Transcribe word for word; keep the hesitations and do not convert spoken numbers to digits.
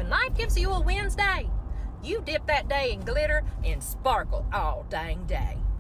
when life gives you a Wednesday, you dip that day in glitter and sparkle all dang day.